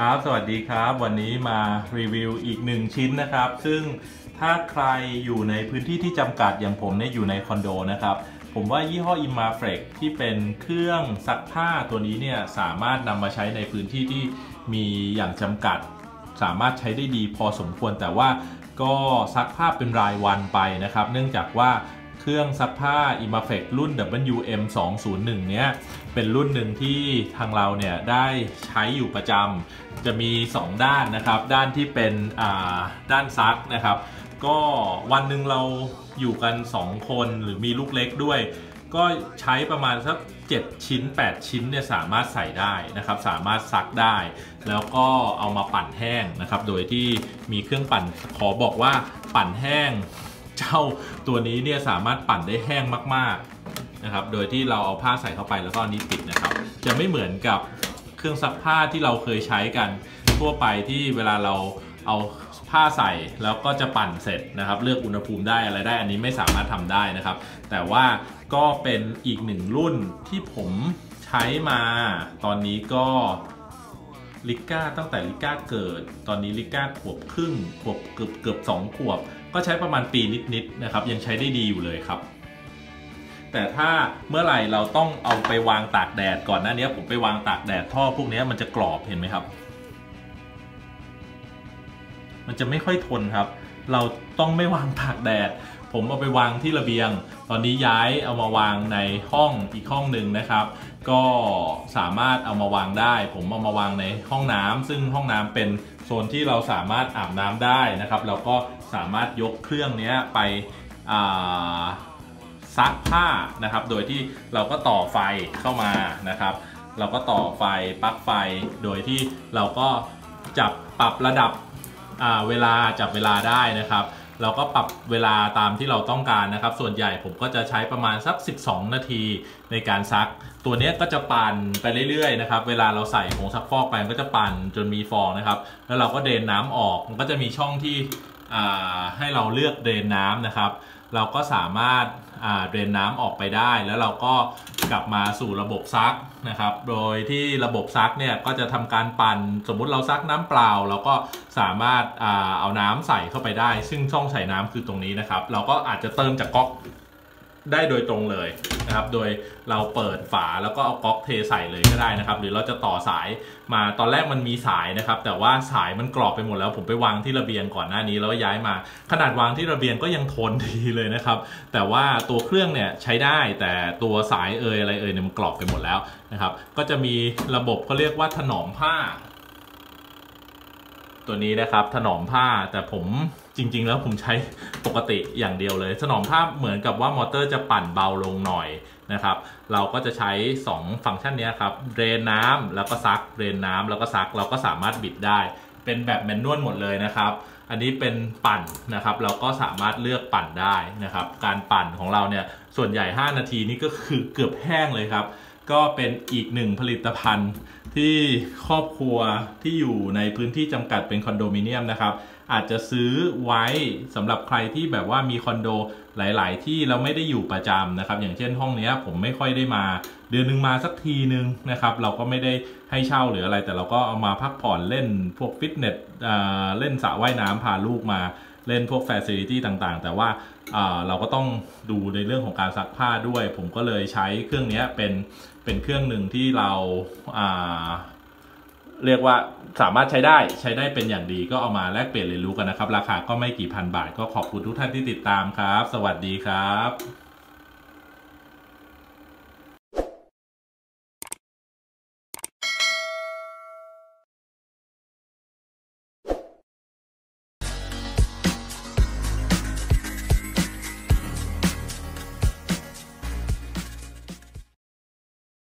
ครับสวัสดีครับวันนี้มารีวิวอีกหนึ่งชิ้นนะครับซึ่งถ้าใครอยู่ในพื้นที่ที่จำกัดอย่างผมเนี่ยอยู่ในคอนโดนะครับผมว่ายี่ห้อ Imaflex ที่เป็นเครื่องซักผ้าตัวนี้เนี่ยสามารถนำมาใช้ในพื้นที่ที่มีอย่างจำกัดสามารถใช้ได้ดีพอสมควรแต่ว่าก็ซักผ้าเป็นรายวันไปนะครับเนื่องจากว่าเครื่องซักผ้า Imaflex รุ่น WM201 เนี้ยเป็นรุ่นหนึ่งที่ทางเราเนี่ยได้ใช้อยู่ประจำจะมี2ด้านนะครับด้านที่เป็นด้านซักนะครับก็วันหนึ่งเราอยู่กัน2คนหรือมีลูกเล็กด้วยก็ใช้ประมาณสัก7ชิ้น8ชิ้นเนี่ยสามารถใส่ได้นะครับสามารถซักได้แล้วก็เอามาปั่นแห้งนะครับโดยที่มีเครื่องปั่นขอบอกว่าปั่นแห้งเจ้าตัวนี้เนี่ยสามารถปั่นได้แห้งมากๆนะครับโดยที่เราเอาผ้าใส่เข้าไปแล้วก็นี้ปิดนะครับจะไม่เหมือนกับเครื่องซักผ้าที่เราเคยใช้กันทั่วไปที่เวลาเราเอาผ้าใส่แล้วก็จะปั่นเสร็จนะครับเลือกอุณหภูมิได้อะไรได้อันนี้ไม่สามารถทำได้นะครับแต่ว่าก็เป็นอีกหนึ่งรุ่นที่ผมใช้มาตอนนี้ก็ลิก้าตั้งแต่ลิก้าเกิดตอนนี้ลิก้าขวบครึ่งขวบเกือบ2 ขวบก็ใช้ประมาณปีนิดๆนะครับยังใช้ได้ดีอยู่เลยครับแต่ถ้าเมื่อไหร่เราต้องเอาไปวางตากแดดก่อนหน้านี้ผมไปวางตากแดดท่อพวกนี้มันจะกรอบเห็นไหมครับมันจะไม่ค่อยทนครับเราต้องไม่วางตากแดดผมเอาไปวางที่ระเบียงตอนนี้ย้ายเอามาวางในห้องอีกห้องหนึ่งนะครับก็สามารถเอามาวางได้ผมเอามาวางในห้องน้ำซึ่งห้องน้ำเป็นโซนที่เราสามารถอาบน้ำได้นะครับเราก็สามารถยกเครื่องนี้ไปซักผ้านะครับโดยที่เราก็ต่อไฟเข้ามานะครับเราก็ต่อไฟปลั๊กไฟโดยที่เราก็ปรับระดับเวลาจับเวลาได้นะครับเราก็ปรับเวลาตามที่เราต้องการนะครับส่วนใหญ่ผมก็จะใช้ประมาณสัก12 นาทีในการซักตัวนี้ก็จะปั่นไปเรื่อยๆนะครับเวลาเราใส่ผงซักฟอกไปมันก็จะปั่นจนมีฟองนะครับแล้วเราก็เดรนน้ำออกมันก็จะมีช่องที่ให้เราเลือกเดรนน้ำนะครับเราก็สามารถเดรนน้ำออกไปได้แล้วเราก็กลับมาสู่ระบบซักนะครับโดยที่ระบบซักเนี่ยก็จะทำการปั่นสมมุติเราซักน้ำเปล่าเราก็สามารถเอาน้ำใส่เข้าไปได้ซึ่งช่องใส่น้ำคือตรงนี้นะครับเราก็อาจจะเติมจากก๊อกได้โดยตรงเลยนะครับโดยเราเปิดฝาแล้วก็เอาก๊อกเทใส่เลยก็ได้นะครับหรือเราจะต่อสายมาตอนแรกมันมีสายนะครับแต่ว่าสายมันกรอบไปหมดแล้วผมไปวางที่ระเบียงก่อนหน้านี้แล้วย้ายมาขนาดวางที่ระเบียงก็ยังทนดีเลยนะครับแต่ว่าตัวเครื่องเนี่ยใช้ได้แต่ตัวสายอะไรเนี่ยมันกรอบไปหมดแล้วนะครับก็จะมีระบบเขาเรียกว่าถนอมผ้าตัวนี้นะครับถนอมผ้าแต่ผมจริงๆแล้วผมใช้ปกติอย่างเดียวเลยถนอมผ้าเหมือนกับว่ามอเตอร์จะปั่นเบาลงหน่อยนะครับเราก็จะใช้2ฟังก์ชันนี้ครับเดรนน้ำแล้วก็ซักเดรนน้ำแล้วก็ซักเราก็สามารถบิดได้เป็นแบบแมนนวลหมดเลยนะครับอันนี้เป็นปั่นนะครับเราก็สามารถเลือกปั่นได้นะครับการปั่นของเราเนี่ยส่วนใหญ่5 นาทีนี่ก็คือเกือบแห้งเลยครับก็เป็นอีกหนึ่งผลิตภัณฑ์ที่ครอบครัวที่อยู่ในพื้นที่จำกัดเป็นคอนโดมิเนียมนะครับอาจจะซื้อไว้สำหรับใครที่แบบว่ามีคอนโดหลายๆที่เราไม่ได้อยู่ประจำนะครับอย่างเช่นห้องนี้ผมไม่ค่อยได้มาเดือนหนึ่งมาสักทีนึงนะครับเราก็ไม่ได้ให้เช่าหรืออะไรแต่เราก็เอามาพักผ่อนเล่นพวกฟิตเนสเล่นสระว่ายน้ำพาลูกมาเล่นพวกแฟซิลิตี้ต่างๆแต่ว่าเราก็ต้องดูในเรื่องของการซักผ้าด้วยผมก็เลยใช้เครื่องนี้เป็นเครื่องหนึ่งที่เราเรียกว่าสามารถใช้ได้เป็นอย่างดีก็เอามาแลกเปลี่ยนเรียนรู้กันนะครับราคาก็ไม่กี่พันบาทก็ขอบคุณทุกท่านที่ติดตามครับสวัสดีครับ